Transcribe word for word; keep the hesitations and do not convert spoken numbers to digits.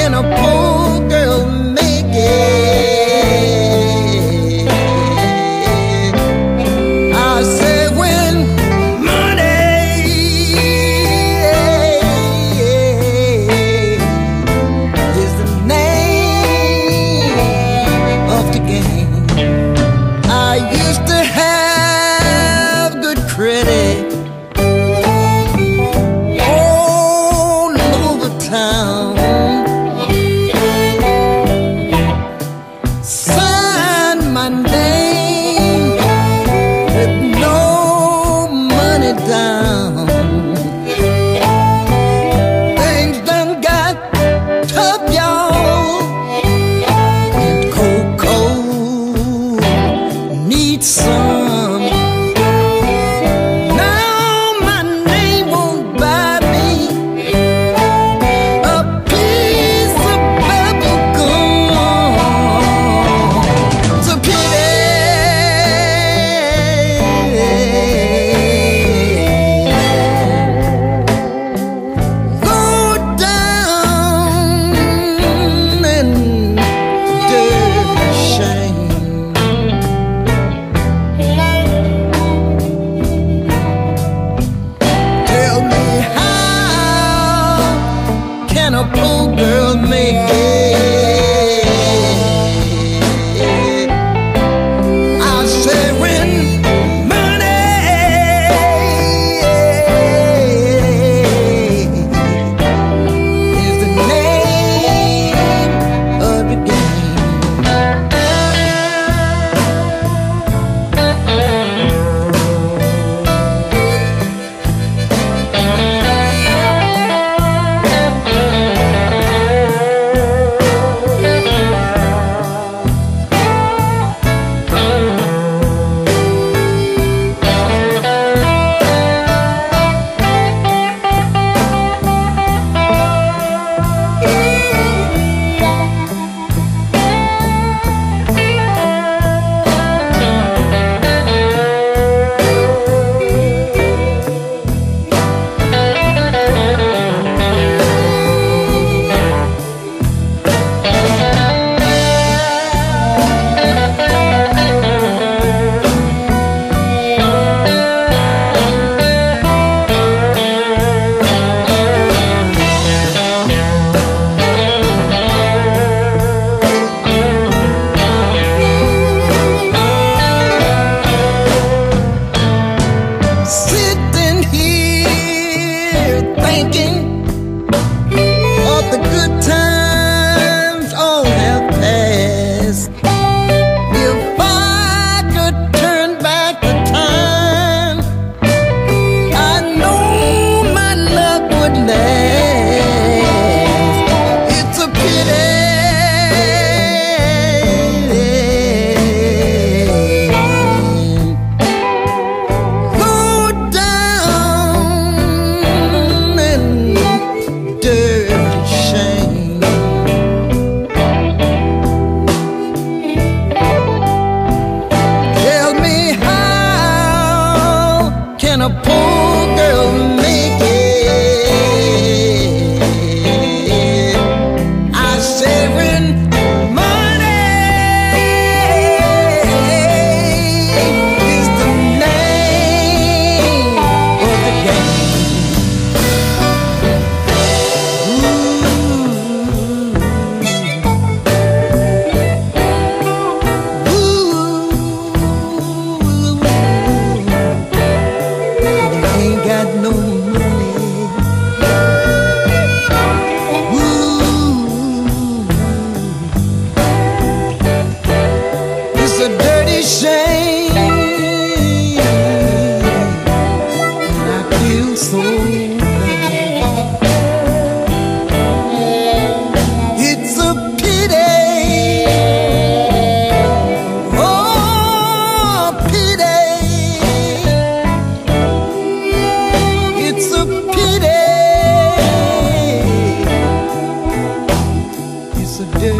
can a poor girl make it? I say when money is the name of the game. I used to have good credit all over town. Sign my name with no money down. Things done got tough, y'all, and Koko needs some. Now my name won't buy me a piece of bubble gum. It's a pity. Go down and dirty shame. Tell me, how can a poor girl make it? I say when money is the name of the game. Sitting here thinking of the good times all have passed. If I could turn back the time, I know my luck would last. It's a pity. Go down and dirty shame. Tell me, how can a poor girl make it? I say when money is the name of the game. Ooh, ooh, ain't got no money. Ooh, it's a dirty shame, and I feel so bad. It's a pity. Oh, pity. It's a pity. It's a dirty